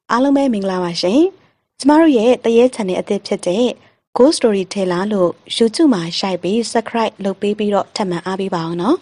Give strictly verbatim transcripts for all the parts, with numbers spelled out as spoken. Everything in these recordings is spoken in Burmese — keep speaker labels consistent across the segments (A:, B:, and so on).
A: အားလုံးပဲမင်္ဂလာပါရှင်ကျမတို့ရဲ့တရေ channel အသစ်ဖြစ်တဲ့ Ghost Storyteller လို့ YouTube မှာရှိုက်ပြီး Subscribe လုပ်ပေးပြီးတော့ထပ်မံအားပေးပါအောင်နော်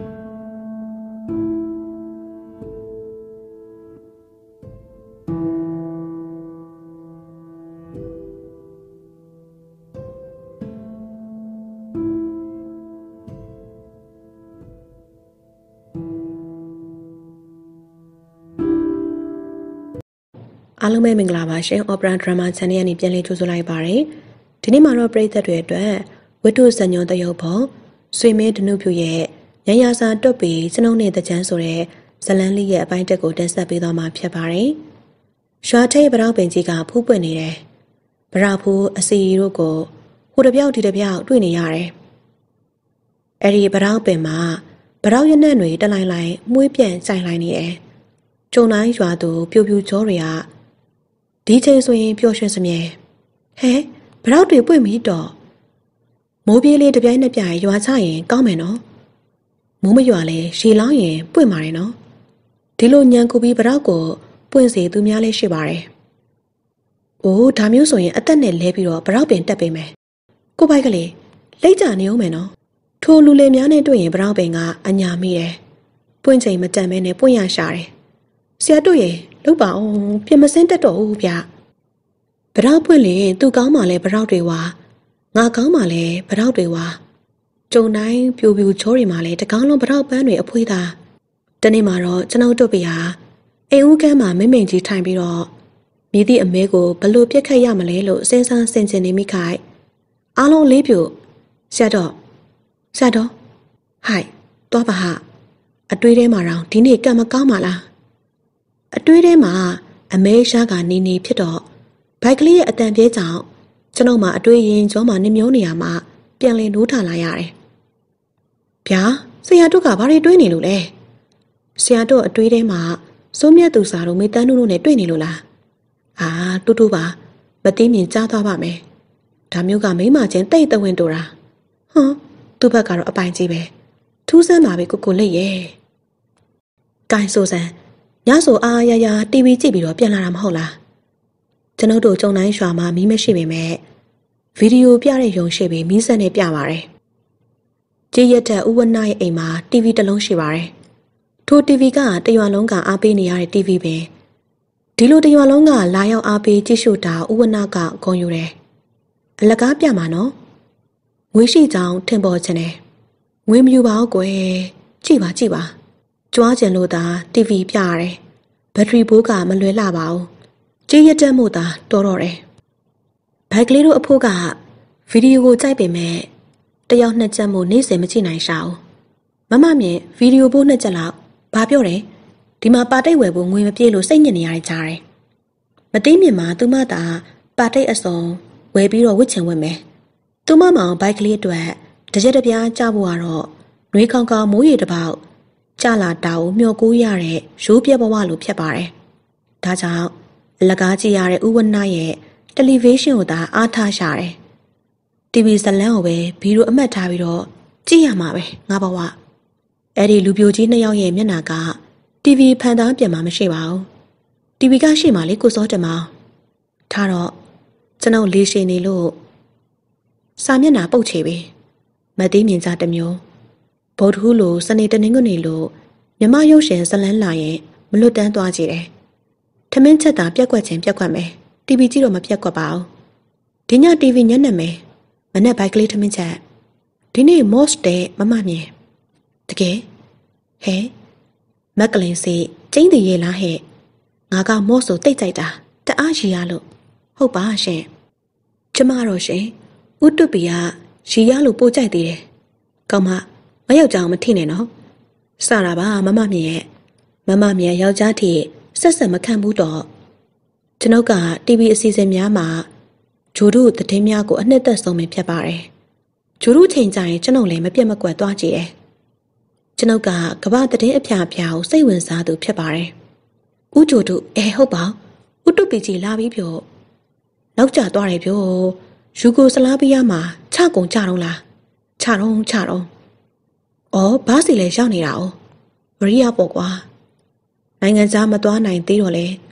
A: အားလုံးပဲမင်္ဂလာပါရှင် Opera Drama Channel ကနေပြန်လည်ကြိုဆိုလိုက်ပါရစေ။ဒီနေ့မှာတော့ပရိသတ်တွေအတွက်ဝတ္ထုစံညွှန်းတရုပ်ဖော်ဆွေမဲဒနုဖြူရဲ့ရန်ရာစာတွတ်ပြီးစနှုံးနဲ့တကြမ်းဆိုတဲ့ဇလန်းလေးရဲ့အပိုင်းတက်ကိုတင်ဆက်ပေးသွားမှာဖြစ်ပါတယ်။ရွာထိပ်ဗရောက်ပင်ကြီးကဖူးပွင့်နေတယ်။ဗရောက်ဖူးအစီရီတို့ကိုဟိုတစ်ပြောက်ဒီတစ်ပြောက်တွေ့နေရတယ်။အဲ့ဒီဗရောက်ပင်မှာဗရောက်ရနံ့တွေတလိုင်းလိုင်းမှုေးပြန့်ကြိုင်လိုက်နေတယ်။ကျုံတိုင်းရွာသူပြူပြူကြောတွေကဒီချိန်ဆိုရင်ပျော်ရွှင်စမြဲဟဲဘရောက်တွေပွင့်ပြီးတော့မိုးပြေးလေးတပြိုင်နှစ်ပြိုင်ရွာချရင်ကောင်းမယ်နော်မိုးမရွာလဲရှည်လောင်းရင်ပွင့်ပါတယ်နော်ဒီလိုညံကူပြီးဘရောက်ကိုပွင့်စေသူများလေးရှိပါတယ်အိုးဒါမျိုးဆိုရင်အသက်နဲ့လဲပြီးတော့ဘရောက်ပင်တက်ပေးမယ်ကိုပိုက်ကလေးလိတ်ကြနေအောင်မယ်နော်ထိုလူလေများနဲ့တွေ့ရင်ဘရောက်ပင်ကအညာမိတယ်ပွင့်ချိန်မတန်မဲနဲ့ပွင့်ရရှာတယ်ဆရာတို့ရေလုပ်ပါအောင်ပြင်မစင်းတက်တော့ဘူးဗျဗရောက်ပွင့်လေသူကောင်းမှလဲဗရောက်တွေဝါငါကောင်းမှလဲဗရောက်တွေဝါကျုံတိုင်းပြူပြူချိုးတွေမှလဲတကောင်းလုံးဗရောက်ပန်းတွေအဖွေးသားတနေ့မှာတော့ကျွန်တော်တို့ပြဟာအိမ်ဦးကမ်းမှာမိမ့်မိန်ကြီးထိုင်ပြီးတော့မြည်သည့်အမဲကိုဘလို့ပြက်ခတ်ရမလဲလို့စဉ်းစားဆင်ခြင်နေမိခိုင်အားလုံးလေးပြူဆရာတော်ဆရာတော်ဟိုက်သွားပါဟာအတွေးထဲမှာတော့ဒီနေ့ကံမကောင်းပါလားအတွေးထဲမှာအမဲရှားကနေနေဖြစ်တော့ဘိုက်ကလေးရဲ့အတန်ပြဲကြောင့်ကျွန်တော်မှအတွေးရင်ကျောမှာနှမျောနေရမှပြန်လည်နိုးထလာရတယ်။ဗျာဆရာတို့ကဘာတွေတွေးနေလို့လဲ။ဆရာတို့အတွေးထဲမှာစိုးမြတ်သူစာတို့မေတန်းနုတို့နဲ့တွေ့နေလို့လား။အာတူတူပါမသိမြင်ကြားသွားပါမယ်။ဒါမျိုးကမိမချင်းတိတ်တဝင်းတူတာ။ဟွန်းသူ့ဘက်ကတော့အပိုင်ကြီးပဲ။ထူးဆန်းပါပဲကိုကိုလိတ်ရဲ့။ကိုင်ဆိုစံညဆိုအားရရ တီဗီ ကြည့်ပြီးတော့ပြန်လာတာမဟုတ်လားကျွန်တော်တို့ကြုံတိုင်းရွာမှာမီးမရှိပေမဲ့ဗီဒီယိုပြတဲ့ရုံရှိပြီးမီးစက်နဲ့ပြပါတယ်ကြည်ရတဲ့ဥဝနရဲ့အိမ်မှာ တီဗီ တစ်လုံးရှိပါတယ်ထို တီဗီ ကတရွာလုံးကအားပေးနေရတဲ့ တီဗီ ပဲဒီလိုတရွာလုံးကလာရောက်အားပေးကြည့်ရှုတာဥဝနကဂုဏ်ယူတယ်အလကားပြမှာနော်ငွေရှိကြောင်ထင်ပေါ်ခြင်းတယ်ငွေမယူပါဘူးကွယ်ကြည့်ပါကြည့်ပါကြွားကျင်လို့သာ တီဗီ ပြရတယ်ဘက်ထရီဘိုးကမလွယ်လှပါဘူးကြည်ရတက်မှုသာတော်တော်တယ်ဘိုက်ကလေးတို့အဖို့ကဗီဒီယိုကိုကြိုက်ပေမဲ့တယောက်နှစ်ချက်မို့နေ့စဉ်မကြည့်နိုင်ရှာဘူးမမမြင်ဗီဒီယိုဘိုးနှစ်ချက်လောက်ဘာပြောတယ်ဒီမှာပါတိတ်ဝယ်ဖို့ငွေမပြေလို့စိတ်ညစ်နေရတဲ့ကြားတယ်မသိမြင်မှာသူမသာပါတိတ်အစုံဝယ်ပြီးတော့ဝစ်ချင်ဝစ်မယ်သူမမောင်ဘိုက်ကလေးအတွက်တကြက်တပြားကြဖို့ကတော့နှွေးခေါင်ခေါင်မိုးရီတစ်ပေါက်ကြလာတာကိုမျှော်ကူးရတဲ့ရိုးပြက်ဘဝလိုဖြစ်ပါတယ်။ဒါကြောင့်အလကားကြည့်ရတဲ့ဥဝနရဲ့တယ်လီဗေးရှင်းကိုသာအားထားရှာတယ်။တီဗီ ဇလန်းကိုပဲဗီဒီယိုအမှတ်ထားပြီးတော့ကြည့်ရမှာပဲငါဘဝ။အဲ့ဒီလူပြိုကြီးနှစ်ယောက်ရဲ့မျက်နှာကတီဗီ ဖန်သားပြန်မှမရှိပါဘူး။တီဗီ ကရှိမှလေကိုစောတင်မအောင်။ထားတော့ကျွန်တော်လေးရှိနေလို့စာမျက်နှာပုတ်ချေပြီ။မသိမြင်ကြတစ်မျိုးဗုဒ္ဓဟူးလိုစနေတနင်္ဂနွေလိုမြမရုပ်ရှင်ဇလန်းလာရင်မလွတ်တမ်းသွားကြည့်တယ်။ထမင်းချက်တာပြက်ကွက်ခြင်းပြက်ကွက်မယ်။တီဗီ ကြည့်တော့မပြက်ကွက်ပါဘူး။ဒီညတီဗီ ညက်နေမယ်။မနဲ့ဘိုက်ကလေးထမင်းချက်ဒီနေ့ moss တဲ့မမမြင်တကယ်ဟဲမက်ကလင်စီကျင်းတည်ရဲ့လားဟဲ့ငါက moss ကိုတိတ်ကြိုက်တာတအားရီရလို့ဟုတ်ပါရှင်ကျမတော့ရှင်ဥတုပီကရီရလို့ပို့ကြိုက်သေးတယ်ကောင်းမမယောက်ျားမထိနဲ့နော်စတာပါမမမြင်ရဲ့မမမြင်ယောက်ျားထိဆက်ဆက်မခံဘူးတော့ကျွန်ုပ်က တီဗီ အစီအစဉ်များမှာဂျိုတို့သတင်းများကိုအနှစ်သက်ဆုံးပဲဖြစ်ပါတယ်ဂျိုတို့ချိန်ကြရင်ကျွန်ုပ်လည်းမပြတ်မကွက်သွားကြည့်တယ်ကျွန်ုပ်ကကမ္ဘာသတင်းအဖျားအဖျားကိုစိတ်ဝင်စားသူဖြစ်ပါတယ်ဦးဂျိုတို့အဲဟုတ်ပါဥတုပီကြီးလာပြီးပြောနောက်ကျသွားတယ်ပြောယူဂိုစလာဗီးယားမှာချကုန်ကြတော့လားချတော့ချတော့အော်ဘာစီလဲရောက်နေတာ哦ဝရိယပေါ့ကွာနိုင်ငံသားမသွားနိုင်သေးတော့လေ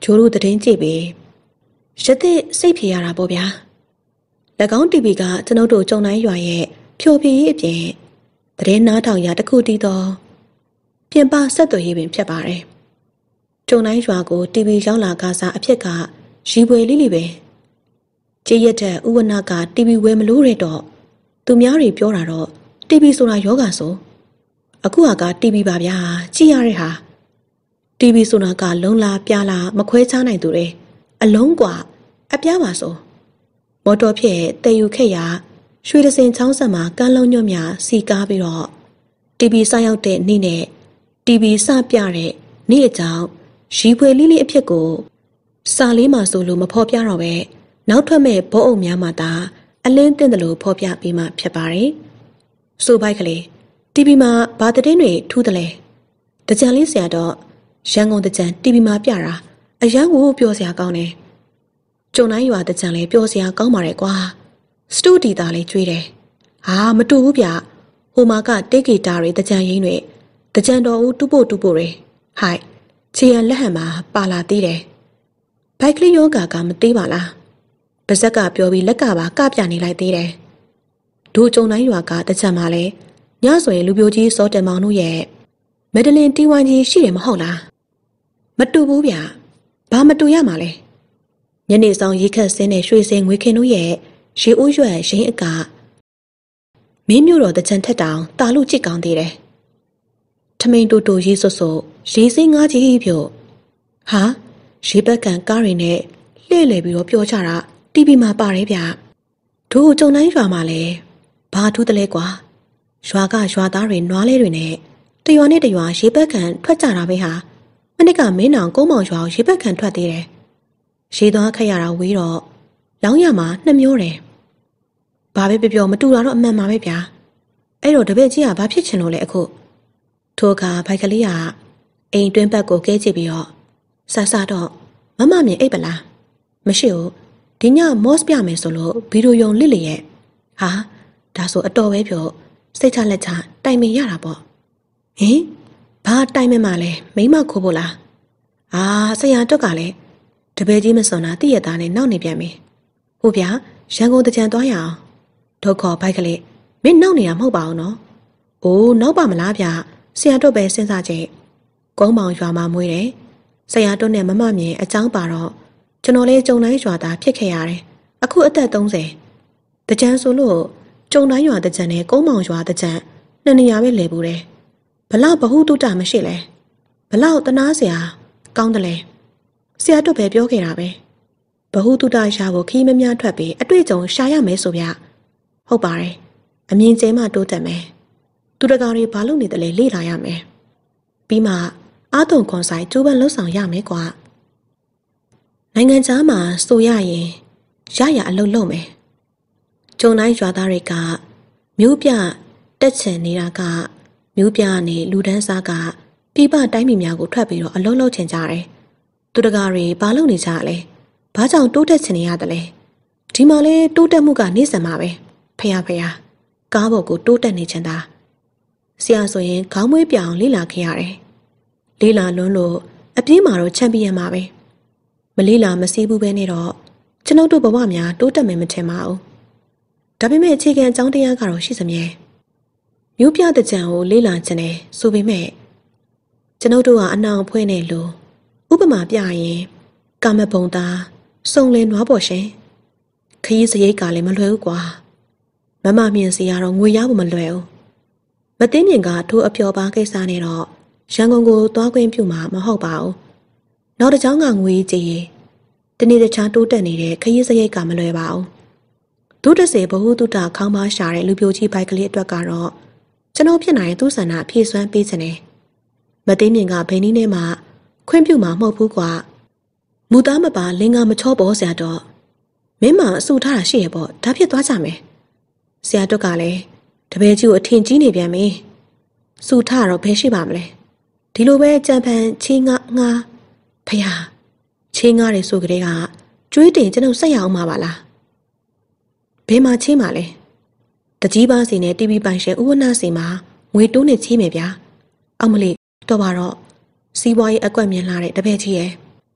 A: ဂျိုးတို့သတင်းကြည့်ပြီးရတဲ့စိတ်ဖြေရတာပေါ့ဗျာ၎င်း တီ ဗီ ကကျွန်ုပ်တို့ကြုံတိုင်းရွာရဲ့ဖြိုဖြေရေးအပြင်သတင်းနားထောင်ရာတစ်ခုတည်းသောပြင်ပဆက်သွယ်ရေးပင်ဖြစ်ပါတယ်ကြုံတိုင်းရွာကို တီ ဗီ ရောက်လာကစားအဖြစ်ကရီပွေလိလိပဲကြေးရက်တဲ့ဥဝနာက တီ ဗီ ဝယ်မလို့ရတော့သူများတွေပြောတာတော့ တီ ဗီ ဆိုတာယောဂဆိုအခုဟာက တီ ဗီ ပါဗျာကြည့်ရတဲ့ဟာ တီ ဗီ ဆိုတာကလုံးလားပြားလားမခွဲခြားနိုင်သူတွေအလုံးกว่าအပြားပါဆိုမော်တော်ဖြင့်တည်ယူခဲ့ရာရွှေတစင်ချောင်းဆက်မှာကန်းလုံးညွတ်မြစီကားပြီးတော့ တီ ဗီ စရောက်တဲ့နေ့နဲ့ တီ ဗီ စပြတဲ့နေ့အကြောင်းရီဖွေလိလိအဖြစ်ကိုစာလေးမှာဆိုလို့မဖော်ပြတော့ပဲနောက်ထွက်မဲ့ဘောအုပ်များမှသာအလင်းတင်တယ်လို့ဖော်ပြပြီးမှဖြစ်ပါတယ်။ဆိုပိုက်ကလေး တီ ဗီ မှာဘာသတင်းတွေထူးတယ်လဲ။တကြံလေးဆရာတော့ရန်ကုန်တကြံ တီ ဗီ မှာပြတာအရန်ကိုပြောစရာကောင်းတယ်။ကျုံတိုင်းရွာတကြံလည်းပြောစရာကောင်းပါတယ်ကွာ။စတူဒီတာလေးကျွေးတယ်။ဟာမတူဘူးဗျ။ဟိုမှာကတေးဂီတာတွေတကြံရင်းတွေတကြံတော်ဦးတူဖို့တူဖို့တွေဟိုက်ချီရန်လက်ဟန်မှာပါလာသေးတယ်။ဘိုက်ကလေးယောဂါကမသေးပါလား။ပါဇက်ကပြောပြီးလက်ကပါကပြနေလိုက်သေးတယ်။ဒိုကျုံတိုင်းရွာကတကြံမှာလဲညဆိုရင်လူပြိုကြီးစောတယ်မောင်တို့ရဲ့မက်ဒလင်တီဝိုင်းကြီးရှိတယ်မဟုတ်လားမတူဘူးဗျဘာမတူရမှာလဲညနေဆောင်ရေခက်စင်းနဲ့ရွှေစင်းငွေခင်တို့ရဲ့ရေအိုးရွက်ရင်းအကမင်းမျိုးတော်တကြံထက်တောင်တာလို့ကြည့်ကောင်းသေးတယ်ထမိန်တူတူရေးဆွတ်ဆွတ်ရေစင်းငါးကြီးပြုတ်ဟာရေဘက်ကန်ကားတွေနဲ့လှည့်လည်ပြီးတော့ပြောကြတာ တီ ဗီ မှာပါတယ်ဗျဒို့ကျုံတိုင်းရွာမှာလဲဘာထူးတယ်လဲကွာရွာကရွာသားတွေနွားလေးတွေနဲ့တရွာနဲ့တရွာရေဘက်ကန်ထွက်ကြတာပဲဟာမနစ်ကမင်းနောင်ကုန်းမောင်ရွာကိုရေဘက်ကန်ထွက်သေးတယ်ရေသွားခက်ရတာဝေးတော့လောင်းရမှာနှစ်မျိုးတယ်ဘာပဲပြောပြောမတူတာတော့အမှန်ပါပဲဗျာအဲ့တော့တပည့်ကြီးကဘာဖြစ်ချင်လို့လဲအခုထိုအခါဘိုက်ကလေးကအိမ်တွင်းဘက်ကိုကဲကြည့်ပြီးတော့ဆဆတော့မမမြင်အိပ်ပလားမရှိဘူးဒီညမော့စ်ပြမယ်ဆိုလို့ဗီဒီယိုယုံလစ်လျက်ဟာဒါဆိုအတော်ပဲပြောစိတ်ချလက်ချတိုင်ပင်ရတာပေါ့ဟင်ဘာတိုင်ပင်မှလဲမိမခိုးဖို့လားအာဆရာတွက်ကလည်းတပည့်ကြီးမစွန်တာတည့်ရသားနဲ့နောက်နေပြန်ပြီဟုတ်ဗျာရန်ကုန်တကြံသွားရအောင်ဒုက္ခဘိုက်ကလေးမင်းနောက်နေတာမဟုတ်ပါဘူးနော်အိုးနောက်ပါမလားဗျဆရာတွက်ပဲစဉ်းစားကြည့်ကုန်းပေါင်ရွာမှာမွေးတယ်ဆရာတွက်နဲ့မမမြင်အကြောင်းပါတော့ကျွန်တော်လေးကြုံတိုင်းရွာသားဖြစ်ခဲ့ရတယ်အခုအသက်သုံးဆယ်တကြံဆိုလို့ကျုံတိုင်းရွာတကြံနဲ့ကုန်းမောင်ရွာတကြံနှစ်နေရာပဲလဲဘူးတယ်ဘလောက်ဘဟုတုတမရှိလဲဘလောက်တနာစရာကောင်းတယ်လဲဆရာတို့ပဲပြောခဲ့တာပဲဘဟုတုတရှာကိုခီးမများထွက်ပြီးအတွေ့အကြုံရှာရမယ်ဆိုဗျဟုတ်ပါတယ်အမြင်ကျဲမှတိုးတက်မယ်သူတကာတွေဘာလုပ်နေတယ်လဲလေ့လာရမယ်ပြီးမှအာတုံခွန်ဆိုင်ကျိုးပန်းလှုပ်ဆောင်ရမယ်ကွာနိုင်ငံခြားမှာဆိုရရင်ရရအလုပ်လုပ်မယ်ကျုံတိုင်းရွာသားတွေကမျိုးပြတက်ချင်နေတာကမျိုးပြနေလူဒန်းစားကပြပတိုင်းပြည်များကိုထွက်ပြီးတော့အလုံးလုံးချင်ကြတယ်သူတကာတွေဘာလုပ်နေကြလဲဘာကြောင့်တိုးတက်ချင်နေရတယ်လဲဒီမှာလဲတိုးတက်မှုကနေစံမှာပဲဖះဖះကားပေါ်ကိုတိုးတက်နေချင်တာဆရာဆိုရင်ခေါင်းမွေးပြောင်လေးလာခဲ့ရတယ်လေးလာလွန်းလို့အပြေးမှာတော့ချန်ပီယံမှာပဲမလေးလာမစည်းဘူးပဲနဲ့တော့ကျွန်ုပ်တို့ဘဝများတိုးတက်မယ်မထင်ပါဘူးဒါပေမဲ့အခြေခံအကြောင်းတရားကတော့ရှိစမြဲမျိုးပြတဲ့ကြံကိုလေးလာခြင်းနဲ့ဆိုပေမဲ့ကျွန်ုပ်တို့ကအနောင်ဖွဲနေလို့ဥပမာပြရင်ကာမဘုံသားစုံလင်နွားပေါ်ရှင်ခရီးစရိတ်ကလည်းမလွယ်ဘူးကွာမမမြင်စီရတော့ငွေရဖို့မလွယ်ဘူးမသိမြင်ကထိုးအပျော်ပါကိစ္စနဲ့တော့ရန်ကုန်ကိုသွားခွင့်ပြုမှာမဟုတ်ပါဘူးနောက်တစ်ချောင်းကငွေကြည်ရင်တနေ့တခြားတိုးတက်နေတဲ့ခရီးစရိတ်ကမလွယ်ပါဘူးဒုတစေဘဟုတုတခေါင်းပါရှာတဲ့လူပြိုကြီးဘိုက်ကလေးအတွက်ကတော့ကျွန်တော်ဖြစ်နိုင်သူ့ဆန္ဒဖြည့်စွမ်းပေးခြင်းနဲ့မသိမြင်ကဘယ်နည်းနဲ့မှခွင့်ပြုမှာမဟုတ်ဘူးကွာမူသားမပါလင်္ကာမချောပေါ်ဆရာတော့မင်းမအဆူထားတာရှိရပေါ့ဒါဖြစ်သွားကြမယ်ဆရာတို့ကလည်းတပည့်ကြီးကိုအထင်ကြီးနေပြန်ပြီဆူထားတော့ဘယ်ရှိပါမလဲဒီလိုပဲကြံဖန်ချင်းငါငါဖះချင်းငါတွေဆိုကြတဲ့ကကျွေးတင်ကျွန်တော်ဆက်ရအောင်မှာပါလားဘယ်မှာချင်းပါလဲတကြီးပါစီနဲ့ တီ ဗီ ပိုင်ရှင်ဥဝနာစီမှာငွေတိုးနေချင်းမယ်ဗျာအောက်မလေးတော့ပါတော့စီးပွားရေးအကွက်မြင်လာတဲ့တပည့်ကြီးရဲ့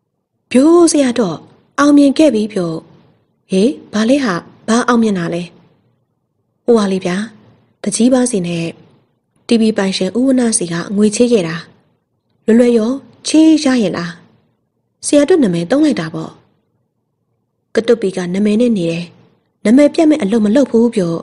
A: Pyo say ato, I'll mean Gabby Pyo. Eh, Baleha, Ba Alminale. O Alibia, the Jibas in he. Tibi Banshe Unasiga, we take it. Lulayo, Chi Jayela. See, I don't know, don't like double. Katopiga, Namene near. Name Piame alone, low pubio.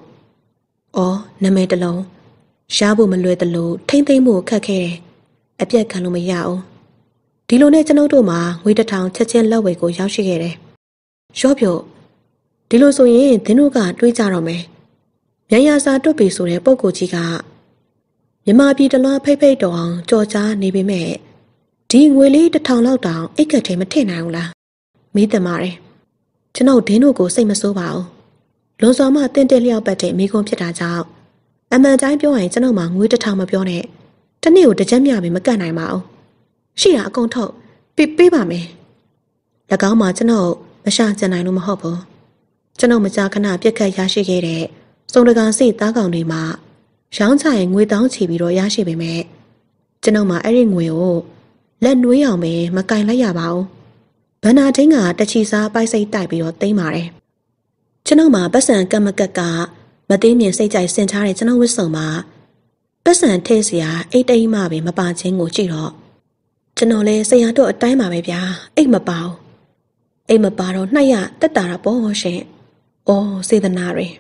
A: Or Name the low. Shabu Malue the low, taint they move cake. A pia calumia yao. Dilone no doma, with the town, Tetchen Lowe go yashigere. Shopio. Dilo so yin, Tenuga, Twitarome. Yayasa Tootpi so a poco chica. Yama be the law pepe down, Georgia, Navy me. Ding willy the town loud down, a catame a ten angla. Meet the mare. To know Dino go same as so well. Lonsama ten daily out bete, me come pita out. A man died behind Sanoma with the town of your net. The new the Jamia be Macana mao. She are going to be baby me. The Gama to know, the shanks and I know my hopper. To know Mazakana, Pika Yashi gate, so the gun see Dagoni ma. Shantai without Tibi or Yashi be me. To know my erring will. Let we on me, Makai Layabao. Bernardinga, the cheese up by say type or Damare. To know my Bessan Gamagaga, Madamian say I sent her to know with Soma. Bessan Tasia, eight day mabi, my banting or Giro. Janole say I do a time of ya, aim a bow. Aim a barrow, naya, the darabo she. Oh, say the nari.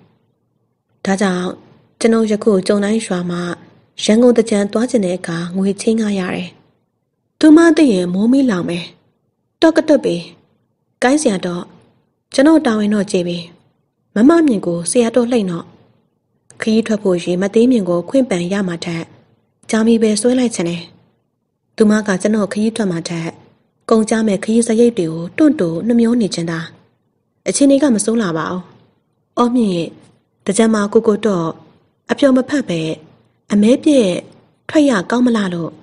A: Tada, Jano Jaco, Jonai Shama, Shango the Jan Dwajaneka, we ting a yare. Tuma de momi lame. Dog a tubby. Guys ya dog. Jano down no jibby. Mamma go, say I don't lay no. Key traposhi, Madamian go, quimpan yamata. Jammy bear so lightene. Tumaga Jano Kayuta Mata, Gong Jame Kayusa Yadu, don't do, Namioni Jenda. A chiniga Masula bow. Oh me, the Jama Gogo door, a pioma pape, a maybe, Traya Gamalalo.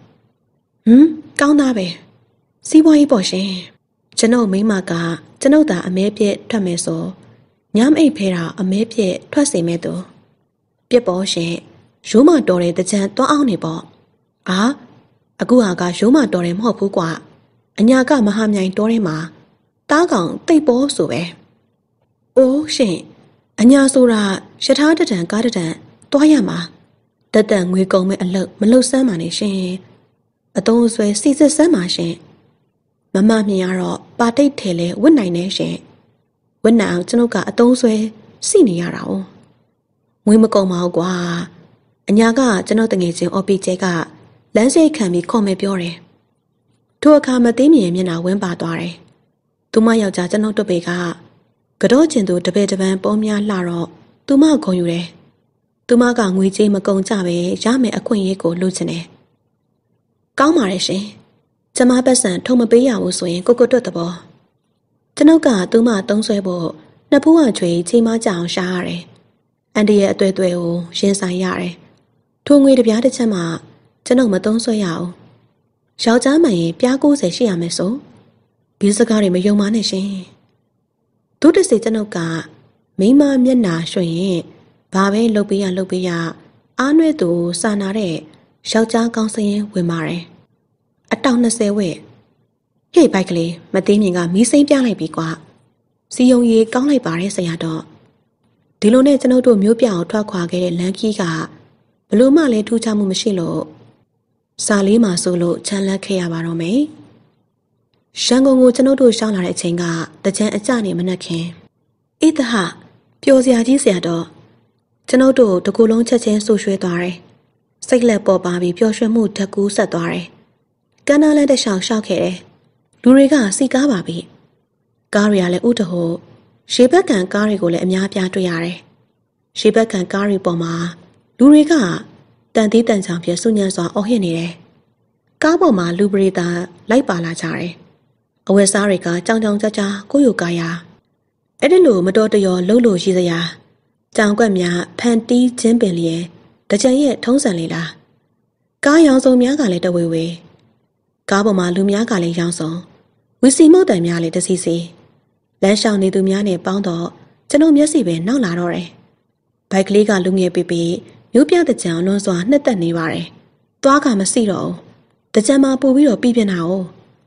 A: Hm, Gaunabe. See why boshe. Jano Mimaga, Janoda a maybe Tameso. Nyam a pera a maybe Twase medo. Pieboshe, Shuma Dore the Jan to Aunibo. Ah? Aguaga Shuma Dorem Hopugua, Anyaga Mahamya Dorema, Dagang, they ball so eh. Oh, she, Anyasura, Shatata and Gardatan, Toyama. The then we go me a look, Malo Samani she. A those way sees the Sama she. Mamma Miaro, Bate Tele, when I nation. When now Tanoka a those way, Senior. We may go Magua. Anyaga, Janotan is in Opijega. Lancy can be come Biore. To a Kamadimian Mina went by Dore. To my Jajano to Bega. Gadochin do the bed of Bomia Laro. To my Coyure. To my gang with Jim Macon Jabe, Jame a queen eco Lucene. Gaumarishe. Tama Bessan, Toma Bea was swing, Coco Totabo. Tanoka, Tuma, Don Swebo, Napua tree, Tima Jang Share. And the year Duedo, Shinsan Yare. Two way the Piata Chama. Chano Madon so yao. Shao Jama, Piago say she am so. Gizagari may young manishi. To the Sitanoka, Mima Miana Shoye, Babe Lobia Lobia, Anwe do Sanare, Shao Jang Gonsay, Wimare. A town the say way. Hey, Bikely, Madamiga, me Saint Piana Biqua. See young ye gone like Barry Sayado. Dilone no to Mupia, Twaquage, Lankiga. Bluma le two tamu machilo. Salima solo, Chandler Kayabarome. Shango Mutano Shana Chenga, the Jan Ajani Manake. Eat the ha, Piosia Gisiado. Tanodo, the Gulong Chachen Sushuetare. Sigla Bobabi, Piosha Mood Taku Satare. Gana let the shell shockere. Luriga, Sigababi. Garia le Utaho. Shebek and Gari go let Myapia Triare. Shebek and Gari Boma. Luriga. Dan di dan champion Sunya saw oh here. Gabo ma lubrita, like balachare. Away Sarika, Jang Jang Jaja, Goyugaya. Edilu, my daughter your Lolo Shizaya. Jang Guamia, Panty, Jimbelie, the Jay Tonsalila. Gaya so Miaga let away way. Gabo ma Lumiaga le Janson. We see more than Miale the C C. Lan shall need to Miane Bondo, Jano Miasibe, no ladore. By Kliga Lumia Bibi. You be the town on so not that near. Dwaka Masiro. The Jama Bubio Bibi now.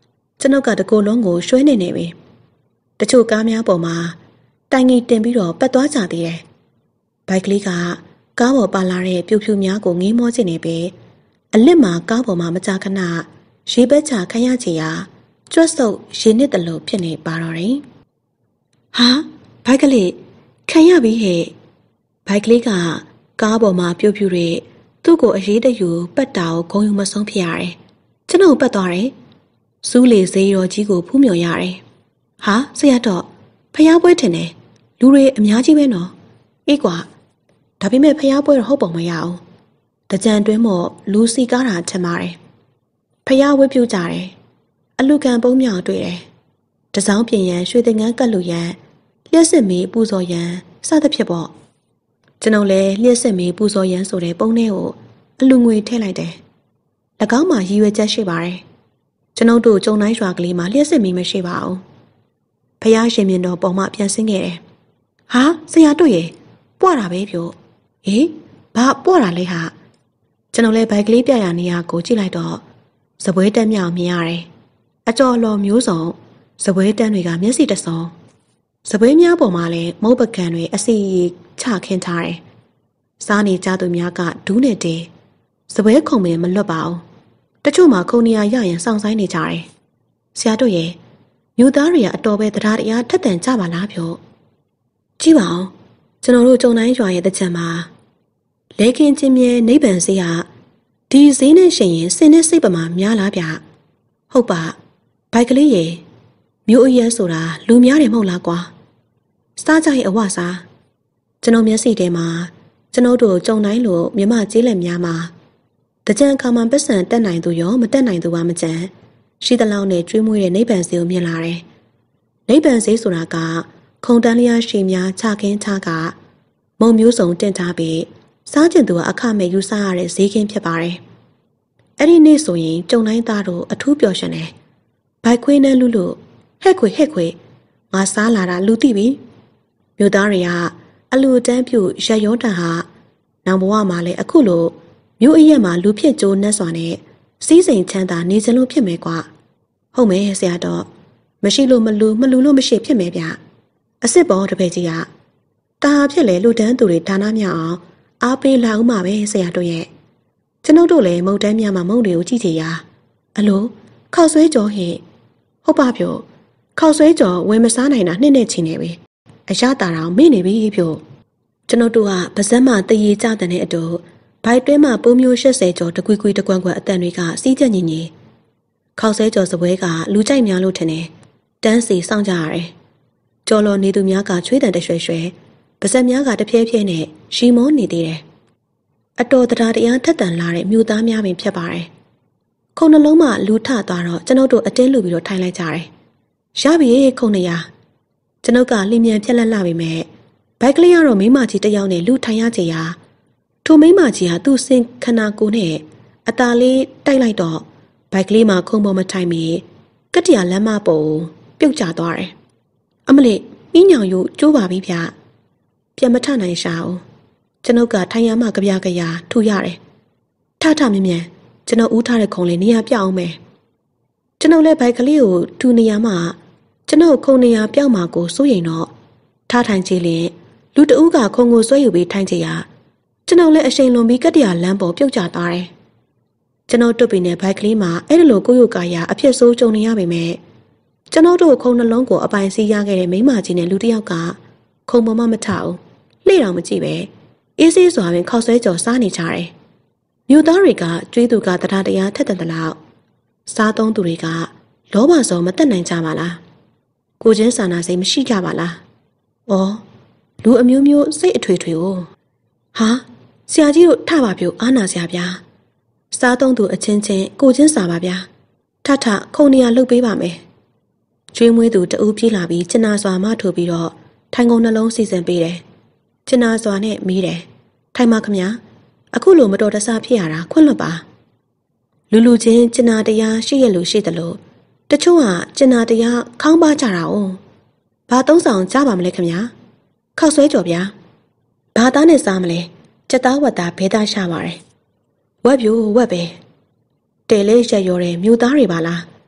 A: ကျွန်ုပ်ကတကိုယ်လုံးကိုရွှဲနေနေပြီတချို့ကားများပေါ်မှာတိုင်ငီတင်ပြီးတော့ပတ်သွားကြသေးတယ်ဘိုက်ကလေးကကားပေါ်ပါလာတဲ့ပြူဖြူများကိုငေးမောချနေပြီအလစ်မှာကားပေါ်မှာမကြာခဏရေပက်ချခရချီရာကျွတ်ဆုပ်ရေနစ်တလို့ဖြစ်နေပါတော့တယ်ဟာဘိုက်ကလေးခံရပြီဟဲ့ဘိုက်ကလေးကကားပေါ်မှာပြူဖြူတွေသူ့ကိုအရေးတယူပတ်တာကိုဂုံယူမဆုံးဖြစ်ရတယ်ကျွန်တော်ပတ်သွားတယ်စူးလေစေးရောကြီးကိုဖူးမြော်ရတယ်ဟာဆရာတော့ဖျားပွဲထင်တယ်လူတွေအများကြီးပဲနော်အေးကွာဒါပေမဲ့ဖျားပွဲတော့ဟုတ်ပုံမရအောင်တကြံတွင်းမို့လူစီကားတာထင်ပါတယ်ဖျားဝဲပြူကြတယ်အလူကန်ပုံးမြောင်တွေ့တယ်တစောင်းပြင်ရန်ရွှေသင်္ကန်းကတ်လူရန်လျှက်စစ်မီပူဇော်ရန်စသဖြင့်ပေါ့ကျွန်တော်လည်းလျှက်စစ်မီပူဇော်ရန်ဆိုတဲ့ပုံထဲကိုအလူငွေထည့်လိုက်တယ်၎င်းမှာရည်ရွယ်ချက်ရှိပါတယ်ကျွန်ုပ်တို့ကြုံတိုင်းရွာကလေးမှာလျှက်စစ်မီမရှိပါဘူးဖျားရှင်မြင်တော်ပေါ်မှာပြန်ဆင်းခဲ့တယ်ဟာဆရာတို့ရေပွားတာပဲပြောဟေးဘာပွားတာလဲဟာကျွန်တော်လည်းဘိုက်ကလေးပြရနေရကိုကြည့်လိုက်တော့စပွဲတက်မြောင်မြင်ရတယ်အကျော်လော်မျိုးစုံစပွဲတန်းတွေကမျက်စိတဆုံစပွဲများပေါ်မှာလည်းမုတ်ပကံတွေအစီချခင်းထားတယ်စားနေကြသူများကဒူးနဲ့တေးစပွဲခုံမင်းမလွတ်ပါဘူးတချို့မှာခုံနေရရရင်စောင့်ဆိုင်နေကြတယ်ဆရာတို့ရေမြို့သားတွေကအတော်ပဲတရားတရားထက်တန်ကြပါလားပြောကြည့်ပါဦးကျွန်တော်တို့ကြုံတိုင်းရွာရဲ့တချံမှာလဲကင်းချင်းမြဲနိဗ္ဗာန်စေးဟာဒီဈေးနဲ့ရှင်ရင်စင်နဲ့စိတ်ပမာများလားဗျဟုတ်ပါဘိုက်ကလေးရေမြို့အရဲဆိုတာလူများတယ်မဟုတ်လားကွာစားကြရဲ့အဝစားကျွန်တော်မျက်စိထဲမှာကျွန်တော်တို့ကြုံတိုင်းလို့မြမကျေးလက်များမှာတကြံခါမှပတ်စံတက်နိုင်သူရောမတက်နိုင်သူပါမကြံရှိသလောက်နဲ့ကျွေးမွေးတဲ့နိဗ္ဗာန်စေကိုမြင်လာတယ်နိဗ္ဗာန်စေဆိုတာကခုံတန်းလျားရှည်များချခင်းထားကမုံမျိုးစုံတင်ထားပြီးစားကျင်သူကအခမဲ့ယူဆရတဲ့ဈေးကင်းဖြစ်ပါတယ်အဲ့ဒီနေ့ဆိုရင်ကြုံတိုင်းသားတို့အထူးပျော်ရွှင်တယ်ဘိုက်ခွေးနဲ့လူလူဟဲ့ခွေဟဲ့ခွေငါစားလာတာလူသိပြီမြို့သားတွေကအလူတန်းပြုတ်ရရောတန်ဟာနောင်ဘဝမှာလည်းအခုလိုမြို့အရက်မှာလူဖြစ်ကြိုးနှက်စွာနဲ့စီးစိမ်ချမ်းသာနေစလို့ဖြစ်မယ်ကွာဟုတ်မယ်ဆရာတော့မရှိလို့မလူမလူလို့မရှိဖြစ်မယ်ဗျအစ်စ်ပေါ်တပည့်ကြီးကတာဖြစ်လေလူတန်းသူတွေဒါနမြအောင်အားပေးလာဦးမှာပဲဆရာတို့ရဲ့ကျွန်ုပ်တို့လည်းမုတ်တန်းမြမှာမုံတွေကိုကြည့်ကြရအလိုခောက်ဆွဲကြော်ဟင်ဟုတ်ပါပြောခောက်ဆွဲကြော်ဝယ်မစားနိုင်တာနှစ်နဲ့ချင်နေပြီအရတာတောင်မေ့နေပြီပြောကျွန်ုပ်တို့ကပါဇက်မှတရေကြတဲ့အတူဘိုက်တွင်းမှာပိုးမျိုး၈၀ကျော်တကွီကွီတကွန့်ကွန့်အတန်တွေကစီးကြညင်ညင်ခောက်ဆွဲကြော်စပွဲကလူကြိုက်များလို့ထင်တယ်တန်းစီစောင့်ကြရတယ်ကြော်လော်နေသူများကချွေးတန်တရွှဲရွှဲပါဇက်များကတဖြည်းဖြည်းနဲ့ရှီမောနေသေးတယ်အတော်တရားတရားထက်တန်လာတဲ့မြို့သားများပင်ဖြစ်ပါတယ်ခုံနှလုံးမှလူထသွားတော့ကျွန်ုပ်တို့အတင်းလူပြီးတော့ထိုင်လိုက်ကြတယ်ရပြီခုံနေရကျွန်ုပ်ကလင်းမြန်ဖြက်လက်လာပြီမဲ့ဘိုက်ကလေးကတော့မိမကြီးတယောက်နဲ့လူထိုင်ရကြရာထိုမိမကြီးဟာသူ့စင်ခနာကိုနဲ့အตาလေးတိုက်လိုက်တော့ဘိုက်ကလေးမှာခုံပေါ်မထိုင်မီကတ္တရာလမ်းမပေါ်ပြုတ်ကျသွားတယ်အမလေးမိညောင်ယူကျိုးပါပြီဗျပြန်မထနိုင်ရှာအောင်ကျွန်ုပ်ကထိုင်ရမှကြပြကြရာထူရတယ်ထထမြင်မြန်ကျွန်ုပ်ဦးထားတဲ့ခုံလေးနေရာပြောင်းအောင်မယ်ကျွန်ုပ်လည်းဘိုက်ကလေးကိုထူနေရမှကျွန်ုပ်ခုံနေရာပြောင်းမှာကိုစိုးရိမ်တော့ထားထိုင်ကြည့်ရင်လူတဦးကခုံကိုဆွဲယူပြီးထိုင်ကြရကျွန်ုပ်လည်းအရှိန်လွန်ပြီးကတ္တရာလမ်းပေါ်ပြုတ်ကျသွားတယ်ကျွန်ုပ်တွတ်ပြီးနဲ့ဘိုက်ကလေးမှာအဲ့ဒီလိုကိုရုပ်ကာယအဖြစ်ဆိုးကြုံနေရပေမဲ့ကျွန်ုပ်တို့ခုံနှလုံးကိုအပိုင်စီးရခဲ့တဲ့မိမကြီးနဲ့လူတစ်ယောက်ကခုံပေါ်မှမထအောင်လှေ့တော်မကြည့်ပဲအေးဆေးစွာပင်ခောက်ဆွဲကြော်စားနေကြတယ်မြို့သားတွေကကျွေးသူကတရားတရားထက်တန်တလောက်စားသုံးသူတွေကလောဘစောမတက်နိုင်ကြပါလားကိုချင်းစာနာစိတ်မရှိကြပါလား။အော်လူအမျိုးမျိုးစိတ်အထွေထွေကိုဟာဆရာကြီးတို့ထပါပြုအားနာစရာဗျာ။စားသုံးသူအချင်းချင်းကိုချင်းစာပါဗျာ။ထထခုံနေရလှုပ်ပေးပါမယ်။ကျွေးမွေးသူတဦးပြေးလာပြီးကျနာစွာမထိုးပြီးတော့ထိုင်ကုန်နှလုံးစီစဉ်ပေးတယ်။ကျနာစွာနဲ့မေးတယ်။ထိုင်ပါခမညာအခုလိုမတော်တဆဖြစ်ရတာခွင့်လွတ်ပါ။လူလူချင်းကျနာတရားရှိရလို့ရှိတယ်လို့တချို့ကကျင်နာတရားခေါင်းပါကြတာ哦ဘာသုံးဆောင်ကြပါမလဲခင်ဗျာခောက်ဆွဲကြော်ဗျာဘာသားနဲ့စားမလဲချက်သားဝတ်သားဘဲသားရှာပါတယ်ဝက်ပြိုဝက်ပဲတဲလေးရက်ရော်တဲ့မြို့သားတွေပါလား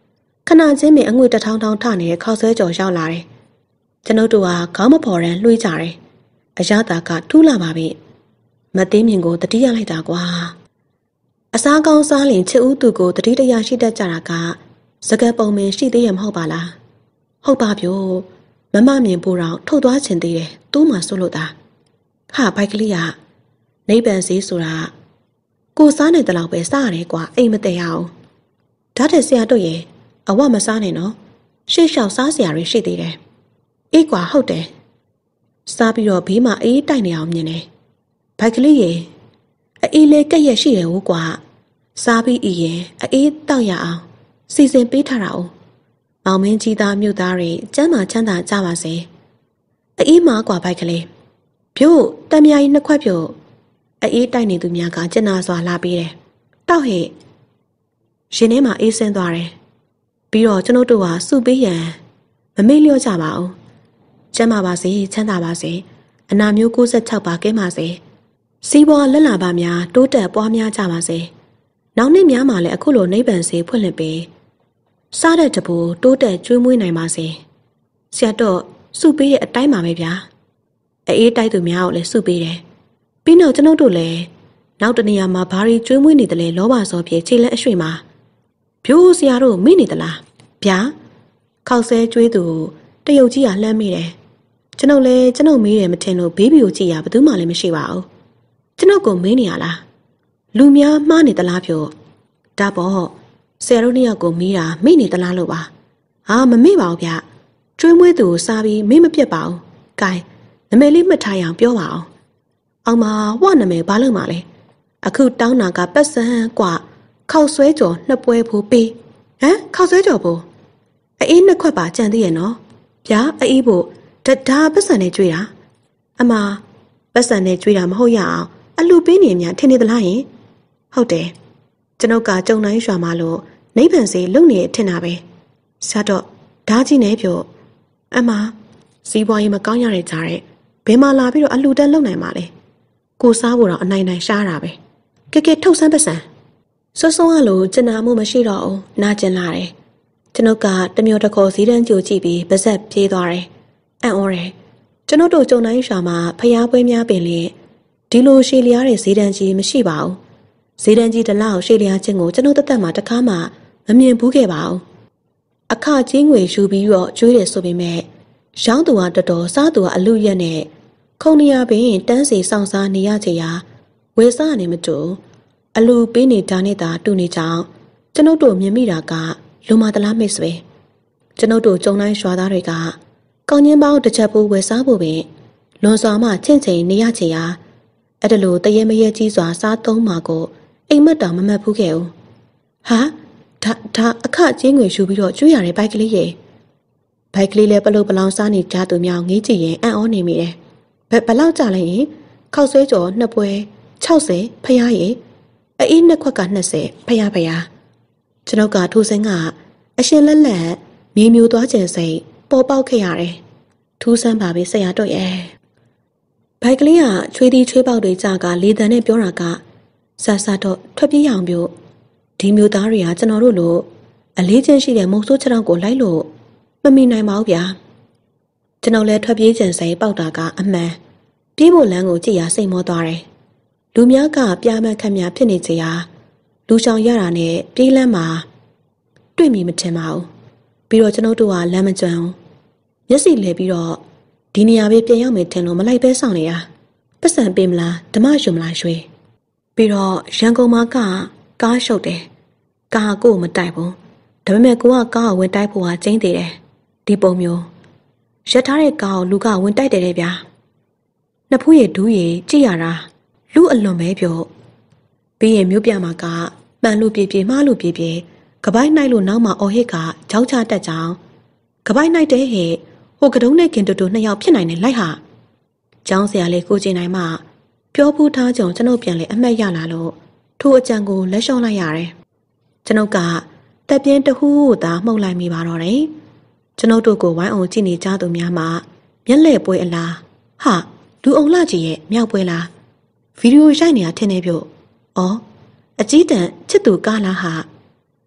A: ခဏချင်းပင်အငွေတထောင်ထောင်ထနေတဲ့ခောက်ဆွဲကြော်ရောက်လာတယ်ကျွန်ုပ်တို့ကခေါင်းမဖော်ရန်လွှဲကြတယ်အရသာကထူးလာပါပြီမသိမြင်ကိုတတိယလိုက်တာကွာအစားကောင်းစားလင်ချစ်ဦးသူကိုတတိတရရှိတတ်ကြတာကစကားပုံမင်းရှိသေးရမဟုတ်ပါလားဟုတ်ပါဗျို့မမမြင်ဖို့တော့ထုတ်သွားချင်သေးတယ်သူ့မှာဆိုလို့တာဟာဘိုက်ကလေးကနိဗ္ဗာန်စီးဆိုတာကိုစားနေတယ်လို့ပဲစားရတယ်ကွာအိမ်မတည့်ရအောင်ဓာတ်တဲ့ဆရာတို့ရဲ့အဝမစားနဲ့နော်ရှေ့လျှောက်စားစရာတွေရှိသေးတယ်အေးကွာဟုတ်တယ်စားပြီးတော့ဘေးမှာအေးတိုက်နေအောင်မြင်တယ်ဘိုက်ကလေးရေအေးလေးကက်ရက်ရှိတယ်ဟုတ်ကွာစားပြီးအရင်အေးတောက်ရအောင်စီစဉ်ပေးထားတာ哦မောင်မင်းကြီးသားမြို့သားတွေကျမ်းမာချမ်းသာကြပါစေအေးမာကွာဘိုက်ကလေးပြို့တမ်းမြာကြီးနှစ်ခွက်ပြို့အေးတိုက်နေသူများကကျင်နာစွာလာပေးတယ်တောက်ဟဲ့ရှင်ထဲမှာအေးဆင်းသွားတယ်ပြီးတော့ကျွန်ုပ်တို့ကစုပေးရန်မမေ့လျော့ကြပါဘူးကျမ်းမာပါစေချမ်းသာပါစေအနာမျိုး၉၆ပါကဲပါစေစီးပွားလက်လာပါများတိုးတက်ပွားများကြပါစေနောက်နှစ်များမှာလည်းအခုလိုနိဗ္ဗာန်စေဖွင့်လှစ်ပေးစားတဲ့တပူတိုးတက်ကျွေးမွေးနိုင်ပါစေဆရာတော့စုပေးတဲ့အတိုင်းပါပဲဗျာအေးတိုက်သူများကိုလည်းစုပေးတယ်ပြီးတော့ကျွန်ုပ်တို့လည်းနောက်တနေရာမှာဘာတွေကျွေးမွေးနေတယ်လဲလောဘစောပြေခြေလက်အရွှေ့မှာဖြိုးဆရာတို့မိနေသလားဗျာခောက်ဆဲကျွေးသူတရုတ်ကြီးကလှမ်းမိတယ်ကျွန်ုပ်လည်းကျွန်ုပ်မေးတယ်မထင်လို့ဘေးဘီကိုကြည့်ရဘယ်သူမှလည်းမရှိပါဘူးကျွန်ုပ်ကိုမေးနေရလားလူများမှားနေသလားဖြို့ဒါပေါ့ဆရာတို့နှစ်ယောက်ကိုမေးတာမိနေသလားလို့ပါဟာမမေ့ပါဘူးဗျကျွေးမွေးသူကိုစားပြီးမေ့မပြတ်ပါဘူးကဲနာမည်လေးမှတ်ထားရအောင်ပြောပါအောင်အောင်မဝနာမည်ဘာလို့မှလဲအခုတောင်းတာကပတ်စံกว่าခောက်ဆွဲကြော်နှစ်ပွဲဖို့ပေးဟမ်ခောက်ဆွဲကြော်ဖို့အေးနှစ်ခွက်ပါကြံသေးရဲ့နော်ဗျာအေးဖို့ဒါဒါပတ်စံနဲ့ကြွေးတာအမပတ်စံနဲ့ကြွေးတာမဟုတ်ရအောင်အလူပေးနေများထင်နေသလားယင်ဟုတ်တယ်ကျွန်ုပ်ကကြုံတိုင်းရွာမှာလို့နိဗ္ဗာန်စေလုံနေထင်တာပဲစားတော့ဓာကြီးနေပြောအမစီးပွားရေးမကောင်းရတဲ့ကြားတဲ့ဘယ်မှာလာပြီးတော့အလူတက်လုံနိုင်မှာလဲကိုစားဖို့တော့အနိုင်နိုင်ရှားတာပဲကဲကဲထုတ်ဆန်းပတ်စံစောစောကလို့ကျင်နာမှုမရှိတော့ဘူးနာကျင်လာတယ်ကျွန်ုပ်ကတမျိုးတစ်ခေါ်ဈေးတန်းကြိုကြည့်ပြီးပါဇက်ပြေးသွားတယ်အံ့ဩတယ်ကျွန်ုပ်တို့ကြုံတိုင်းရွာမှာဖျားပွဲများပင်လေဒီလိုရှေလျားတဲ့ဈေးတန်းကြီးမရှိပါဘူးဈေးတန်းကြီးတလောက်ရှေလျားခြင်းကိုကျွန်ုပ်သက်သက်မှာတစ်ခါမှမမြင်ဘူးခဲ့ပါဘူးအခကြီးငွေယူပြီးတော့ကျွေးတယ်ဆိုပေမဲ့ရောင်းသူကတော်တော်စားသူကအလူရက်နဲ့ခုံနေရပင်တန်းစီစောင့်စားနေရချေရာဝယ်စားနေမတူအလူပေးနေတာနဲ့သာတူနေကြောင်ကျွန်ုပ်တို့မြင်မိတာကလူမတလားမိတ်ဆွေကျွန်ုပ်တို့ကြုံတိုင်းရွာသားတွေကကောင်းချင်းပေါင်းတစ်ချက်ပိုးဝယ်စားဖို့ပင်လွန်စွာမှချင့်ချိန်နေရချေရာအဲ့ဒါလိုတရေမရေကြီးစွာစားသုံးမှာကိုအိမ်မက်တောင်မမတ်ဘူးခဲ့ဦးဟာဒါဒါအခကြီးငွေယူပြီးတော့ကျွေးရတဲ့ဘိုက်ကလေးရေဘိုက်ကလေးလည်းပလုတ်ပလောင်စားနေကြသူများငေးကြည့်ရင်အံ့ဩနေမိတယ်ဘယ်ဘလောက်ကြလဲရင်ခောက်ဆွဲကြော်နှစ်ပွဲ၆၀ဖျားရည်အေးနှစ်ခွက်က၂၀ဖျားဖျားကျွန်ုပ်ကထိုးစင်းကအရှင်လက်လက်မြေမျိုးသွားကျင်စိတ်ပေါ်ပေါက်ခဲ့ရတယ်ထူးဆန်းပါပဲဆရာတို့ရဲ့ဘိုက်ကလေးကချွေးတီးချွေးပေါက်တွေကြကလေတံနဲ့ပြောတာကဆာဆာတော့ထွက်ပြေးရအောင်ပြောဒီမျိုးသားတွေကကျွန်တော်တို့လိုအလေးချင်းရှိတဲ့မုံဆိုးချောင်းကိုလိုက်လို့မမီနိုင်ပါဘူးဗျာကျွန်တော်လည်းထွက်ပြေးကျင်စိတ်ပေါက်တာကအမှန်ပြေးဖို့လမ်းကိုကြည့်ရစိတ်မောသွားတယ်လူများကပြားမခက်များဖြစ်နေကြရာလူချောင်ရတာနဲ့ပြေးလမ်းမှာတွေ့မိမထင်ပါဘူးပြီးတော့ကျွန်တော်တို့ကလမ်းမကျွမ်းဘူးမျက်စိလဲပြီးတော့ဒီနေရာပဲပြန်ရောက်မယ်ထင်လို့မလိုက်ပဲစောင့်နေတာပတ်စံပေးမလားဓမ္မယူမလားရွှေပြီးတော့ရန်ကုန်မှာကကားရှုပ်တယ်ကားကိုမတိုက်ဘူးဒါပေမဲ့ကိုကကားကိုဝင်တိုက်ဖို့ကကျင်းသေးတယ်ဒီပုံမျိုးရက်ထားတဲ့ကားကိုလူကဝင်တိုက်တယ်တဲ့ဗျာနှစ်ဖူးရည်ဒူးရည်ကြည့်ရတာလူအလွန်ပဲပြောပြီးရင်မြို့ပြမှာကပန်လူပြေပြေမှားလူပြေပြေကပိုင်းနိုင်လို့နောက်မှာအော်ဟစ်ကကြောက်ချတက်ကြောင်ကပိုင်းနိုင်တဲ့ဟဲ့ဟိုကတုံးနဲ့ခင်တူတူနှစ်ယောက်ဖြစ်နိုင်တယ်လိုက်ဟာကျောင်းဆရာလေးကိုကျင်နိုင်မှပြောဖူးထားကြုံကျွန်ုပ်ပြန်လေအမှတ်ရလာလို့ထိုအကြံကိုလက်လျှော့လိုက်ရတယ်ကျွန်ုပ်ကတက်ပြင်းတဟူးသာမှုတ်လိုက်မိပါတော့တယ်ကျွန်ုပ်တို့ကိုဝိုင်းအောင်ကြည့်နေကြသူများမှာမျက်လှည့်ပွဲအလားဟာလူအောင်လှကြီးရဲ့မြောက်ပွဲလားဗီဒီယိုရိုက်နေတာထင်နေပြုတ်ဩအကြီးတန်းချစ်သူကားလားဟာ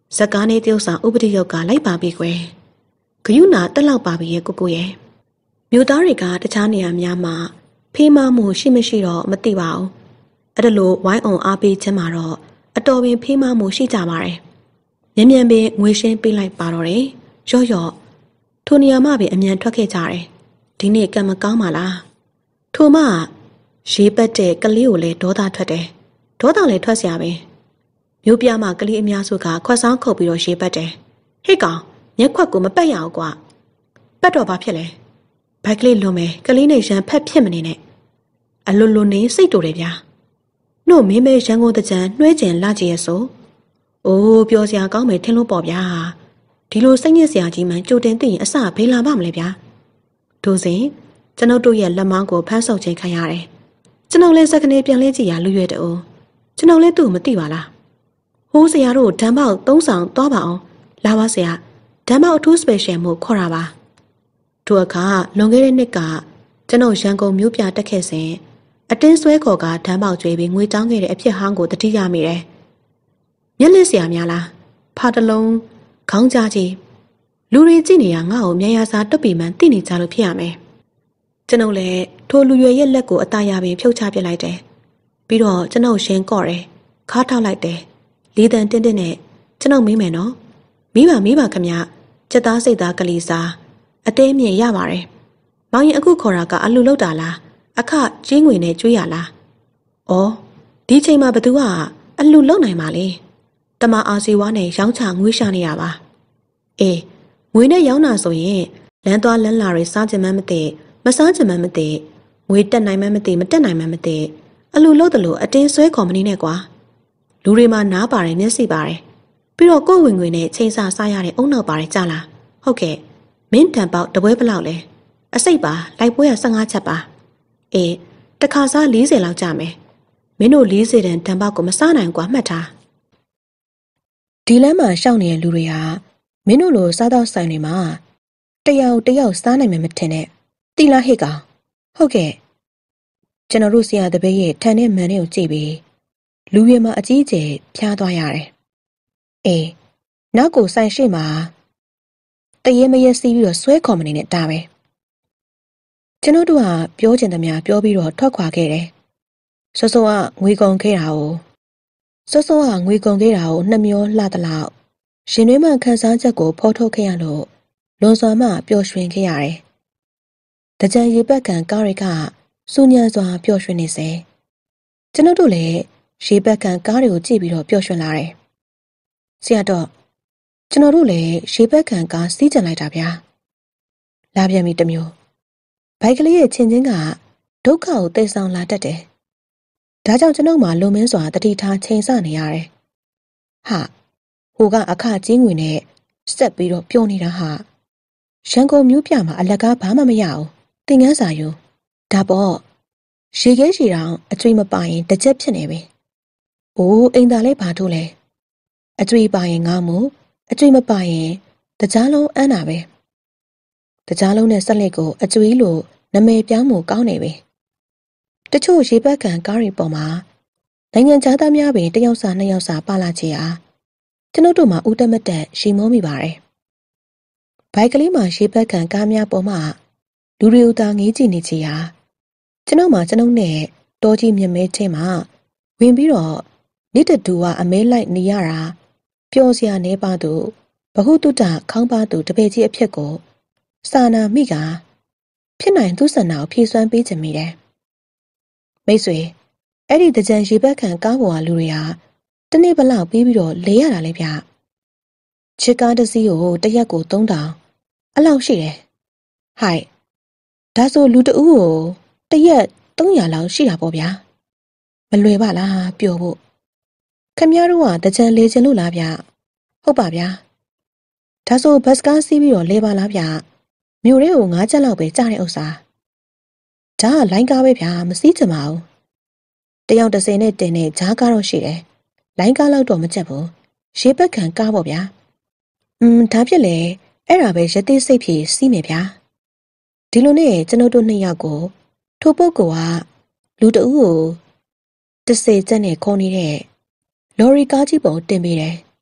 A: ဇကားနေတယောက်စာဥပဒေရောက်ကလိုက်ပါပြီကွယ်ဂယုနာတက်လောက်ပါပြီရဲ့ကိုကိုရဲ့မြို့သားတွေကတခြားနေရာများမှာဖေးမမှုရှိမရှိတော့မသိပါဘူးအဲ့ဒါလိုဝိုင်းအောင်အားပေးခြင်းမှာတော့အတော်ပင်ဖေးမမှုရှိကြပါတယ်မြန်မြန်ပင်ငွေရှင်းပေးလိုက်ပါတော့တယ်ရော့ရော့ထိုနေရာမှပင်အမြန်ထွက်ခဲ့ကြတယ်ဒီနေ့ကံမကောင်းပါလားထိုမှရေးပတ်တဲ့ကလေးကိုလည်းဒေါသထွက်တယ်ဒေါသလည်းထွက်เสียပဲမြို့ပြမှာကလေးအများစုကခွက်ဆောင်ခုတ်ပြီးတော့ရေးပတ်တယ်ဟေ့ကောင်မျက်ခွက်ကိုမပတ်ရအောင်ကွာပတ်တော့ဘာဖြစ်လဲဘိုက်ကလေးလွန်မယ်ကလေးနဲ့ရန်ဖက်ဖြစ်မနေနဲ့အလွန်လွန်နေစိတ်တူတယ်ဗျာနှုတ်မင်းမဲရန်ကုန်တကြံနှွှဲကျင်လာကြရဲ့ဆိုအိုးပြောစရာကောင်းမယ်ထင်လို့ပေါ့ဗျာဒီလိုစိတ်ညစ်စရာကြီးမှကြိုတင်သိရင်အစဘေးလာပါမလဲဗျာထို့စဉ်ကျွန်ုပ်တို့ရဲ့လက်မောင်းကိုဖမ်းဆုပ်ခြင်းခံရတယ်ကျွန်ုပ်လည်းစကနေပြန်လဲကြည့်ရလူရွယ်တူကျွန်ုပ်လည်းသူ့မသိပါလားဟိုးဆရာတို့ဓမ္မောက်သုံးဆောင်သွားပါအောင်လာပါဆရာဓမ္မောက်အထူးစပယ်ရှယ်မို့ခေါ်တာပါထိုအခါလွန်ခဲ့တဲ့နှစ်ကကျွန်ုပ်ရန်ကုန်မြို့ပြတက်ခဲ့စဉ်အတင်းဆွဲခေါ်ကဓမ္မောက်ကျွေးပြီးငွေတောင်းခဲ့တဲ့အဖြစ်ဟောင်းကိုတတိယမိတယ်မျက်လက်ဆရာများလားဖာတလုံးခေါင်းကြားကြီးလူတွေကြည့်နေရငါ့ကိုမြန်ရစာတွတ်ပီမှန်သိနေကြလို့ဖြစ်ရမယ်ကျွန်ုပ်လည်းထိုလူရွယ်ရဲ့လက်ကိုအသားရပြီးဖြုတ်ချပစ်လိုက်တယ်ပြီးတော့ကျွန်ုပ်ရှင်းကော့တယ်ခါထောက်လိုက်တယ်လေးတန်တင်းတင်းနဲ့ကျွန်ုပ်မေးမယ်နော်မိပါမိပါခမစက်သားစိတ်သားကလေးစားအသေးမြင်ရပါတယ်မောင်ရင်အခုခေါ်တာကအလူလောက်တာလားအခကျင်းငွေနဲ့ကျွေးရလားဩဒီချိန်မှာဘသူကအလူလောက်နိုင်ပါလေတမအာစီဝါနဲ့ရောင်းချငွေရှာနေရပါအေးငွေနဲ့ရောင်းတာဆိုရင်လမ်းသွားလမ်းလာတွေစားကြမှန်းမသိမစားကြမှန်းမသိငွေတက်နိုင်မှန်းမသိမတက်နိုင်မှန်းမသိအလူလို့တလို့အတင်းဆွဲခေါ်မနေနဲ့ကွာလူတွေမှာနားပါတယ်မျက်စိပါတယ်ပြီးတော့ကိုယ်ဝင်ငွေနဲ့ချိန်ဆစားရတဲ့အုံနောက်ပါတယ်ကြလားဟုတ်ကဲ့မင်းတန်ပေါက်တပွဲဘလောက်လဲအစိတ်ပါလိုက်ပွဲရဆယ့်ငါးချက်ပါအေးတခါစား၄၀လောက်ကြမယ်မင်းတို့၄၀တန်တန်ပေါက်ကိုမစားနိုင်ကွာမှတ်ထားဒီလမ်းမှာရှောက်နေတဲ့လူတွေဟာမင်းတို့လိုစားတော့ဆိုင်တွေမှာတယောက်တယောက်စားနိုင်မယ်မထင်နဲ့တီလာဟစ်ကောင်ဟုတ်ကဲ့ကျွန်တော်တို့ဆရာတပည့်ရဲ့ထန်တဲ့မန်တွေကိုကြည့်ပြီးလူတွေမှာအကြီးအကျယ်ဖျားသွားရတယ်အေးနောက်ကိုဆိုင်ရှိမှာတရေမရဲစီးပြီးတော့ဆွဲခေါ်မနေနဲ့ဒါပဲကျွန်တော်တို့ကပြောချင်သမျှပြောပြီးတော့ထွက်ခွာခဲ့တယ်စောစောကငွေကုန်ခဲ့တာကိုစောစောကငွေကုန်ခဲ့တာကိုနှမျောလှသလောက်ရှင်တွင်းမှခန်းစားချက်ကိုဖော်ထုတ်ခဲ့ရလို့လွန်စွာမှပျော်ရွှင်ခဲ့ရတယ်တကြံရေပက်ကန်ကားတွေကစူညံစွာပျော်ရွှင်နေစေကျွန်တော်တို့လည်းရေပက်ကန်ကားတွေကိုကြည့်ပြီးတော့ပျော်ရွှင်လာတယ်ဆရာတော့ကျွန်တော်တို့လည်းရေပက်ကန်ကားစီးကျင်လိုက်တာဗျာလာပြန်ပြီတမျိုးဘိုက်ကလေးရဲ့ချင်းချင်းကဒုက္ခကိုသိဆောင်လာတတ်တယ်ဒါကြောင့်ကျွန်ုပ်မှလုံမင်းစွာတတိထားချိန်ဆနေရတယ်ဟာဟိုကအခကြီးငွေနဲ့ဆက်ပြီးတော့ပြောနေတာဟာရန်ကုန်မြို့ပြမှာအလကားဘာမှမရအောင်သင်ငန်းစာယူဒါပေါ့ရေခဲရှည်တောင်အကျွေးမပါရင်တစ်ချက်ဖြစ်နေပြီအိုးအိမ်သာလေးဘာတို့လဲအကျွေးပါရင်ငါမို့အကျွေးမပါရင်တကြားလုံးအန်းတာပဲတကြားလုံးနဲ့ဆက်လက်ကိုအကျွေးလို့နာမည်ပြောင်းမှုကောင်းနေပြီတချို့ရေပက်ကန်ကားတွေပေါ်မှာနိုင်ငံသားသားများပင်တယောက်စာနှစ်ယောက်စာပါလာချေအားကျွန်ုပ်တို့မှာဦးတက်မတက်ရှိမောမိပါတယ်ဘိုက်ကလေးမှာရေပက်ကန်ကားများပေါ်မှာလူတွေဦးသားငေးကြည့်နေချေအားကျွန်ုပ်မှာကျွန်ုပ်နဲ့တောကြီးမြမဲထဲမှာဝင်ပြီးတော့နေတတူကအမဲလိုက်နေရတာပျော်စရာနေပါသူဘဟုတုတခေါင်းပါသူတပည့်ကြီးအဖြစ်ကိုစာနာမိကဖြစ်နိုင်သူဆန္ဒကိုဖြည့်စွမ်းပေးခြင်းမိတယ်မိတ်ဆွေအဲ့ဒီတကြံရေဘက်ခံကားပေါ်ကလူတွေဟာတနေ့ဘလောက်ပြီးပြီးတော့လဲရတာလေဗျချစ်ကားတစ်စီးကိုတရက်ကိုသုံးတောင်အလောက်ရှိတယ်ဟိုက်ဒါဆိုလူတဦးကိုတရက်သုံးရာလောက်ရှိတာပေါ့ဗျာမလွယ်ပါလားပြောဖို့ခမရတို့ကတကြံလေချင်လို့လားဗျဟုတ်ပါဗျာဒါဆိုဘတ်ကားစီးပြီးတော့လဲပါလားဗျမြို့ရဲကိုငါးချက်လောက်ပဲကြားတဲ့ဥစ္စာဒါကလိုင်းကားပဲဗျာမစည်းချင်ပါဘူးတယောက်တစ်စင်နဲ့တင်တဲ့ဂျားကားတော့ရှိတယ်လိုင်းကားလောက်တော့မချက်ဘူးရေပက်ခံကားပေါ့ဗျာอืมဒါဖြစ်လေအဲ့ဒါပဲရသေးစိတ်ဖြေစီးမယ်ဗျာဒီလိုနဲ့ကျွန်တော်တို့နှစ်ယောက်ကိုထိုပုဂ္ဂိုလ်ကလူတအုပ်ကိုတစ်စေချက်နဲ့ခေါ်နေတဲ့လော်ရီကားကြီးပုံတင်ပေးတယ်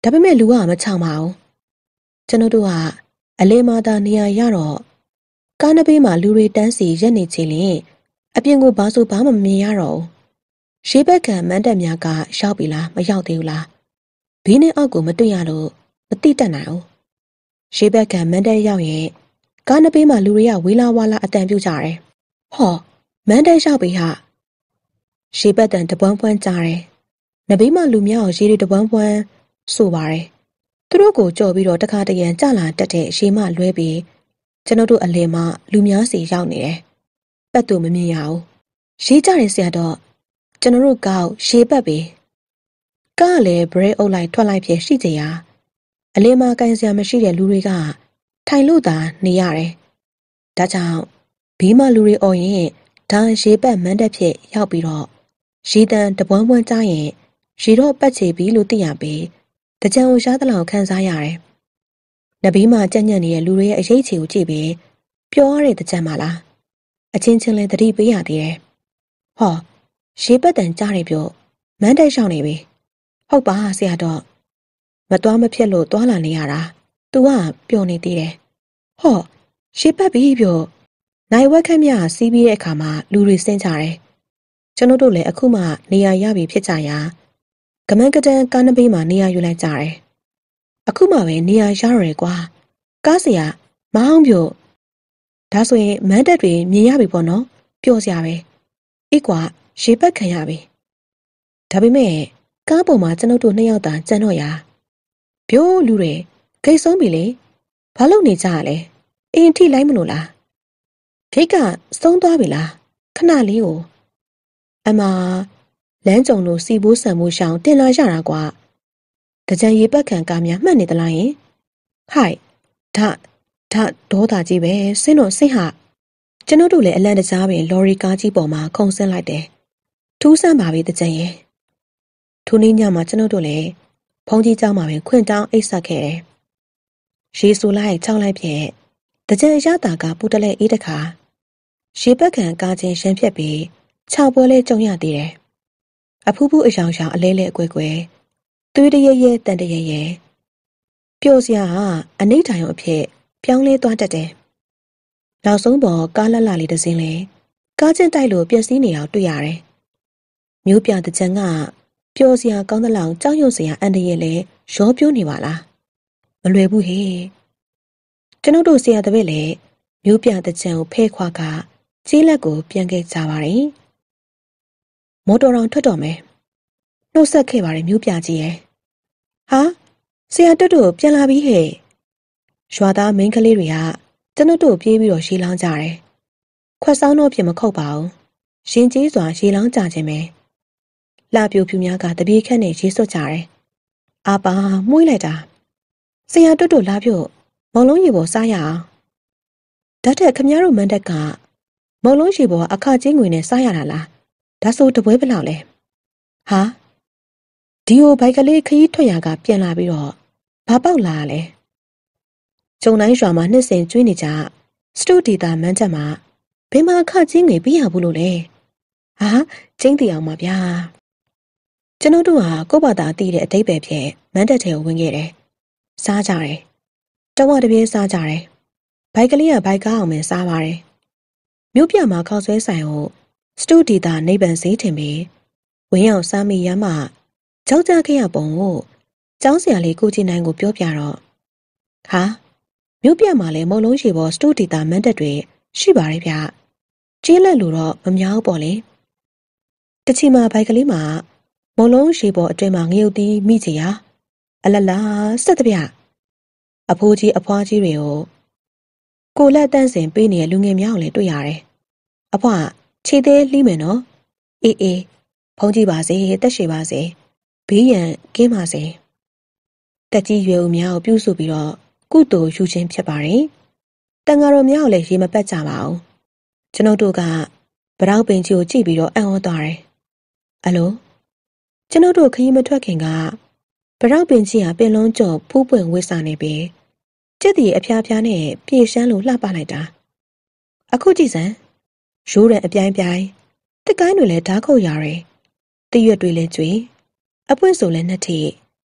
A: ဒါပေမဲ့လူကမချောင်ပါဘူးကျွန်တော်တို့ကအလဲမာတာနေရာရတော့ကားနှစ်ဘေးမှာလူတွေတန်းစီရက်နေချင်ရင်အပြင်ကိုဘာဆိုဘာမှမမြင်ရတော့ဘူးရှေးဘက်ကမန်းတက်များကရောက်ပြီလားမရောက်သေးဘူးလားဘေးနဲ့အောက်ကိုမတွေ့ရလို့မတိတက်နိုင်ဘူးရှေးဘက်ကမန်းတက်ရောက်ရင်ကားနှစ်ဘေးမှာလူတွေကဝေးလာဝါလာအတန်ပြုတ်ကြတယ်ဟောမန်းတက်ရောက်ပြီဟာရှေးဘက်တန်တပွန်းပွန်းကြားတယ်နဘေးမှာလူများကိုရေတွေတပွန်းပွန်းဆိုပါတယ်သူတို့ကိုကြော်ပြီးတော့တခါတရံကြလာတက်တဲ့ရှေးမလွဲပြီးကျွန်တော်တို့အလယ်မှာလူများစီရောက်နေတယ်ပတ်သူမမြင်ရဘူးရှေးကြတယ်ဆရာတော့ကျွန်တော်တို့ကောက်ရှေးပတ်ပြီကားလည်းဘရဲအုပ်လိုက်ထွက်လိုက်ဖြစ်ရှိကြရာအလယ်မှာကန်ဆရာမရှိတဲ့လူတွေကထိုင်လို့သာနေရတယ်ဒါကြောင့်ဘေးမှာလူတွေအော်ရင်ဒါရှေးပတ်မန်းတက်ဖြစ်ရောက်ပြီးတော့ရေတံတပွန်းပွန်းကြားရင်ရေတော့ပတ်ချေပြီလို့သိရပြီးတကြံကိုရှားတလောင်ခန်းစားရတယ်နဘေးမှာကြက်ညံ့နေတဲ့လူတွေရဲ့အရေးချေကိုကြည့်ပြီးပျော်ရတဲ့တကြံပါလားအချင်းချင်းလည်းသတိပေးရသေးတယ်ဟောရေပတ်တန်ကြားနေပြောမန်းတက်ရောက်နေပြီဟုတ်ပါဆရာတော့မသွားမဖြစ်လို့သွားလာနေရတာသူကပျော်နေသေးတယ်ဟောရေပတ်ပြီပြောနိုင်ဝက်ခန့်မြစီးပြီးတဲ့အခါမှာလူတွေစင်းကြတယ်ကျွန်တော်တို့လည်းအခုမှနေရာရပြီဖြစ်ကြရာကမန်းကတန်းကားနှစ်ဘေးမှာနေရာယူလိုက်ကြတယ်အခုမှပဲနေရာရရတယ်ကွာကားစရာမအောင်ပြို့ဒါဆိုရင်မန်းတက်တွေမြင်ရပြီပေါ့နော်ပျော်စရာပဲအေးကွာရေပတ်ခံရပြီဒါပေမဲ့ကားပေါ်မှာကျွန်တော်တို့နှစ်ယောက်သာကြံတော့ရာပြိုးလူတွေဂိတ်ဆုံးပြီလေဘာလို့နေကြရလဲအင်းထိလိုက်မလို့လားဂိတ်ကဆုံးသွားပြီလားခဏလေးကိုအမလမ်းကြုံလို့စီဘိုးဆံမိုးရှောင်းတင်လာရတာကွာတကြံရေပတ်ခံကားများမှတ်နေသလားယင်ဟိုက်ဒါဒါဒေါသကြီးပဲဆင်းတော့ဆင်းဟာကျွန်တော်တို့လည်းအလန့်တကြားပင်လော်ရီကားကြီးပေါ်မှာခုန်ဆင်းလိုက်တယ်ထူးဆန်းပါပြီတကြံရဲ့ထိုနေ့ညမှာကျွန်တော်တို့လည်းဖုန်းကြီးเจ้าမှာပင်ခွင့်တောင်းအိတ်ဆက်ခဲ့တယ်ရေဆူလိုက်ချောင်းလိုက်ဖြင့်တကြံရတာကပူတလဲအေးတခါရေပတ်ခံကားချင်းရန်ဖြက်ပြီးခြောက်ပွဲလဲကြုံရသေးတယ်အဖူးဖူးအယောင်ယောင်အလဲလဲအကွဲကွဲသွေးတရဲရဲတန်တရဲရဲပျော်စရာအနိဋ္ဌာယုံအဖြစ်ပြောင်းလဲသွားတတ်တယ်နောက်ဆုံးပေါ်ကားလက်လာလေးတစ်စင်းလဲကားချင်းတိုက်လို့ပျက်စီးနေအောင်တွေ့ရတယ်မျိုးပြတဲ့ချန်ကပျော်စရာကောင်းသလောက်ကြောက်ရွံ့စရာအန်တရဲလဲရောပြိုးနေပါလားမလွယ်ဘူးဟေ့ကျွန်ုပ်တို့ဆရာတပည့်လည်းမျိုးပြတဲ့ချန်ကိုဖဲခွာကကြီးလက်ကိုပြန်ခဲ့ကြပါတယ်မော်တော်တောင်ထွက်တော်မယ်နှုတ်ဆက်ခဲ့ပါတယ်မျိုးပြကြီးရဲ့ဟာဆရာတွတ်တို့ပြန်လာပြီဟဲ့ရွာသားမိန်းကလေးတွေကကျွန်ုပ်တို့ပြေးပြီးတော့ရေလောင်းကြတယ်ခွက်ဆောင်တော့ပြင်မခုတ်ပါဘူးရှင်ကြီးစွာရေလောင်းကြခြင်းပဲလှပြူဖြူများကတပြေးခန့်နဲ့ရေစွတ်ကြတယ်အာပါမှုေးလိုက်တာဆရာတွတ်တို့လာပြုတ်မော်လုံးရေပေါ်စားရအောင်ဓာတ်ထက်ခမည်းတော်မန်းတက်ကမော်လုံးရေပေါ်အခချင်းငွေနဲ့စားရတာလားဒါဆိုတပွဲဘလောက်လဲဟာဒီဟိုဘိုက်ကလေးခရီးထွက်ရကပြန်လာပြီးတော့ဘာပေါက်လာလဲကျုံတိုင်းရွာမှာနှစ်စင်ကျွေးနေကြစတူဒီတာမန်းချက်မှာဘယ်မှာအခချင်းငွေပြရဘူးလို့လဲဟာကျင်းတီအောင်ပါဗျာကျွန်တော်တို့ဟာကိုယ့်ဘာသာသိတဲ့အတိတ်ပဲဖြစ်မန်းတက်ထဲကိုဝင်ခဲ့တယ်စားကြတယ်တဝတပြေးစားကြတယ်ဘိုက်ကလေးကဘိုက်ကားအောင်ပဲစားပါတယ်မြို့ပြမှာခောက်ဆွဲဆိုင်ကိုစတူဒီတာနေပန်စည်းထင်ပြီးဝင်းအောင်စားမိရမှကြောက်ကြခဲ့ရပုံကိုကျောင်းဆရာလေးကိုကြည်နိုင်ကိုပြောပြတော့ဟာမြို့ပြမှာလည်းမုံလုံးရှိပေါ်စတူဒီတာမန်းတက်တွေရှိပါတယ်ဗျကျေးလက်လို့တော့မများဘူးပေါ့လေတချီမှာဘိုက်ကလေးမှာမုံလုံးရှိပေါ်အတွင်းမှာငရုတ်သီးမိချရာအလလာစက်တပြအဖိုးကြီးအဖွားကြီးတွေကိုကိုလက်တန့်စင်ပေးနေတဲ့လူငယ်များကိုလည်းတွေ့ရတယ်အဖွားခြေသေးလှီးမယ်နော်အေးအေးဖုံးကြည့်ပါစေတက်ရှိပါစေဘေးရန်ကင်းပါစေတက်ကြီးရွယ်ဦးများကိုပြုစုပြီးတော့ကုသိုလ်ယူခြင်းဖြစ်ပါတယ်တန်ဃာတော်များကိုလည်းရေမပတ်ကြပါဘူးကျွန်ုပ်တို့ကဗရောက်ပင်ကြီးကိုကြည့်ပြီးတော့အံ့ဩသွားတယ်အလိုကျွန်ုပ်တို့ခရီးမထွက်ခင်ကဗရောက်ပင်ကြီးဟာပင်လုံးကျော်ဖူးပွင့်ဝစ်စာနေပြီးကျက်တီအဖျားဖျားနဲ့ပြေရှမ်းလို့လှပလိုက်တာအခုကြည့်စမ်းရိုးရံအပြိုင်ပြိုင်တစ်ကိုင်းတွေလည်းဓာတ်ခုတ်ရတယ်တရွက်တွေလည်းကျွေအပွင့်ဆိုလည်းနှစ်ထည့်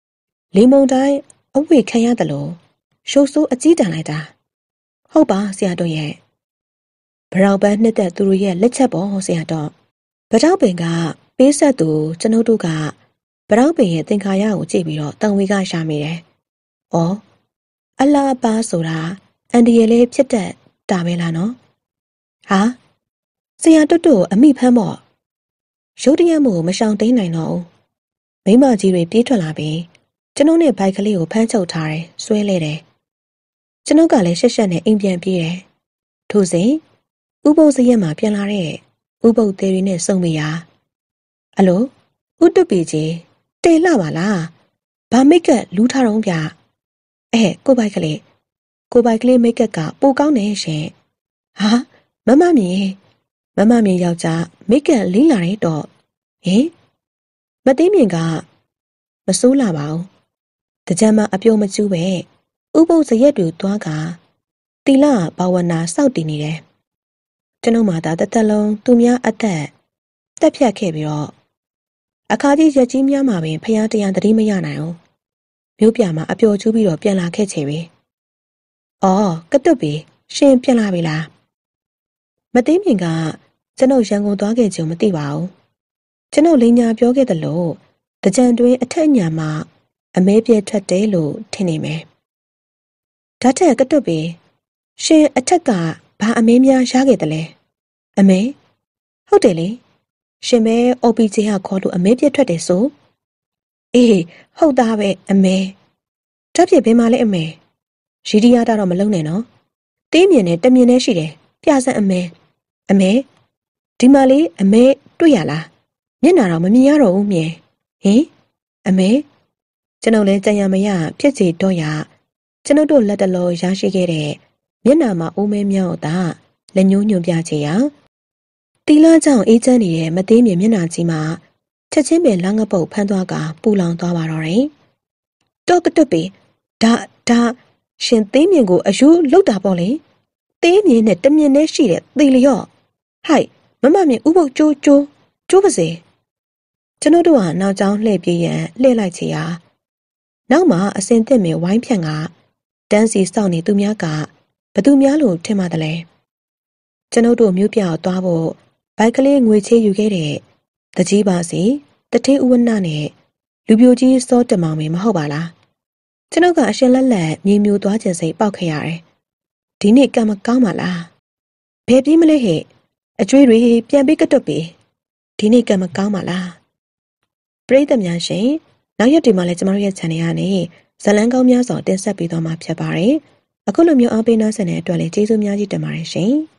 A: လေမုန်တိုင်းအဝိခံရတယ်လို့ရှိုးဆိုးအကြီးတန်းလိုက်တာဟုတ်ပါဆရာတို့ရဲ့ဗရောက်ပန်းနှစ်သက်သူတို့ရဲ့လက်ချက်ပေါ်ဆရာတော်ဗရောက်ပင်ကပေးဆက်သူကျွန်ုပ်တို့ကဗရောက်ပင်ရဲ့သင်္ခါရကိုကြည့်ပြီးတော့တန်ဝေကရှာမိတယ်။အော်အလားပါဆိုတာအန်ဒီရဲ့လေးဖြစ်တတ်တာပဲလားနော်။ဟာဆရာတွတ်တို့အမိဖမ်းပေါ့ရုတ်တရက်မှုမရှောင်သိမ်းနိုင်တော့ဘူး။မိမကြီးတွေပြေးထွက်လာပြီးကျွန်ုပ်နဲ့ဘိုက်ကလေးကိုဖမ်းချုပ်ထားတယ်ဆွဲလဲတယ်။ကျွန်ုပ်ကလည်းရှက်ရှက်နဲ့အိမ်ပြန်ပြေးတယ်။ထို့စဉ်ဥပုပ်စရက်မှာပြန်လာတဲ့ဥပုပ်သေးတွေနဲ့စုံမိရာအလိုဥတုပီကြီးတေလှပါလားဘာမိတ်ကလူထားတော့ဗျအဲကိုဘိုက်ကလေးကိုဘိုက်ကလေးမိတ်ကကပိုကောင်းတယ်ရှင်ဟာမမမြင်မမမြင်ယောက်ျားမိတ်ကလင်းလာတဲ့တော့ဟင်မသိမြင်ကမစိုးလာပါဘူးတကြမ်းမအပြုံးမကျူးပဲဥပုပ်စရက်တွေသွားကတီလာဘာဝနာစောက်တည်နေတယ်ကျွန်ုပ်မှသာတသက်လုံးသူများအသက်တက်ဖြတ်ခဲ့ပြီးတော့အခါကြီးရက်ကြီးများမှာပင်ဖျားတရားတတိမရနိုင်အောင်မြို့ပြမှာအပျော်ကျူးပြီးတော့ပြန်လာခဲ့ချေပြီ။အော်ကတုတ်ပြီရှင်ပြန်လာပြီလား။မသိမြင်ကကျွန်ုပ်ရန်ကုန်သွားခဲ့ကြုံမသိပါဘူး။ကျွန်ုပ်လိန်ညာပြောခဲ့သလိုတကြံတွင်အထက်ညာမှာအမဲပြဲထွက်တယ်လို့ထင်နေမယ်။ဓာတ်ထက်ကတုတ်ပြီရှင်အထက်ကဘာအမဲများရခဲ့တယ်လဲ။အမဲဟုတ်တယ်လေရှင်မဲ အို ပီ ဂျီ ဟာခေါ်လို့အမဲပြက်ထွက်တယ်ဆိုအေးဟုတ်သားပဲအမဲဓာတ်ဖြစ်ဘင်းမလဲအမဲရီဒီယာတာတော့မလုံးနဲ့နော်သေးမြင်နဲ့တမြင်နဲ့ရှိတယ်ပြစက်အမဲအမဲဒီမှာလေးအမဲတွေ့ရလားမျက်နာတော့မမြင်ရတော့ဘူးမြင်ဟင်အမဲကျွန်ုပ်လည်းကြံရမရဖြစ်စီတော့ရကျွန်ုပ်တို့လက်တလောရရှိခဲ့တဲ့မျက်နာမှာအိုးမဲမြောက်တာလက်ညှိုးညွန်ပြချေရတီလာကြောင့်အေးချမ်းနေတဲ့မသေးမြင်မျက်နှာကြီးမှာချက်ချင်းပင်လငပုတ်ဖမ်းသွားကပူလောင်သွားပါတော့တယ်။တော့ကတွတ်ပေဒါဒါရှင်သေးမြင်ကိုအယူလောက်တာပေါ့လေ။သေးမြင်နဲ့တမြင်နဲ့ရှိတဲ့သေလျော့ဟိုက်မမမြင်ဥပုပ်ကျိုးကျိုးကျိုးပါစေ။ကျွန်တော်တို့ဟာနောက်ကျောင်းလှည့်ပြေးရန်လှည့်လိုက်ချေရာနောက်မှာအစင်သက်မဲ့ဝိုင်းဖြန့်ကတန်းစီစောင့်နေသူများကဘသူများလို့ထင်ပါတယ်လေ။ကျွန်တော်တို့မြို့ပြသွားဖို့ဘိုက်ကလေးငွေချေးယူခဲ့တဲ့တကြီးပါစီတထေးဥဝနနဲ့လူပြိုကြီးစောတမောင်မင်းမဟုတ်ပါလားကျွန်ုပ်ကအရှင်လက်လက်မြေမျိုးသွားခြင်းစိတ်ပေါက်ခဲ့ရတယ်ဒီနေ့ကံမကောင်းပါလားဘယ်ပြေးမလဲဟဲ့အကျွေးတွေပြန်ပြီးကတွတ်ပြီဒီနေ့ကံမကောင်းပါလားပရိသတ်များရှင်နောက်ရက်တွေမှာလည်းကျမတို့ရဲ့ channel ကနေဇလန်းကောင်းများစွာတင်ဆက်ပေးသွားမှာဖြစ်ပါတယ်အခုလိုမျိုးအားပေးနှောက်ဆက်တဲ့အတွက်လည်းကျေးဇူးများကြီးတင်ပါတယ်ရှင်